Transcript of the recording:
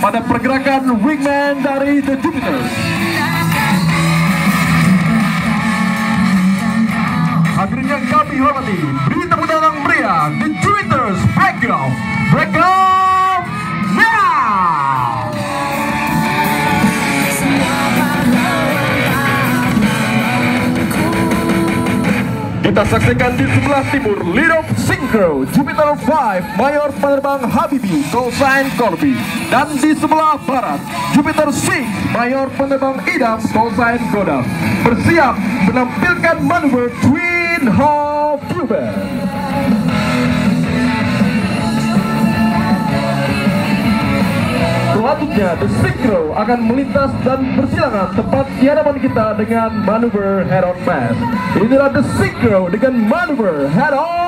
pada pergerakan wingman dari The Jupiters. Hadirin yang kami hormati, beri tepuk tangan yang meriah The Jupiters Breakout now. Kita saksikan di sebelah timur lead of synchro Jupiter 5 Mayor Penerbang Habibie callsign Colby, dan di sebelah barat Jupiter 6 Mayor Penerbang Idam callsign Godam bersiap menampilkan manuver Twin Half Cuban. Selanjutnya, The Synchro akan melintas dan bersilangan tepat di hadapan kita dengan manuver Head on Pass. Inilah The Synchro dengan manuver Head on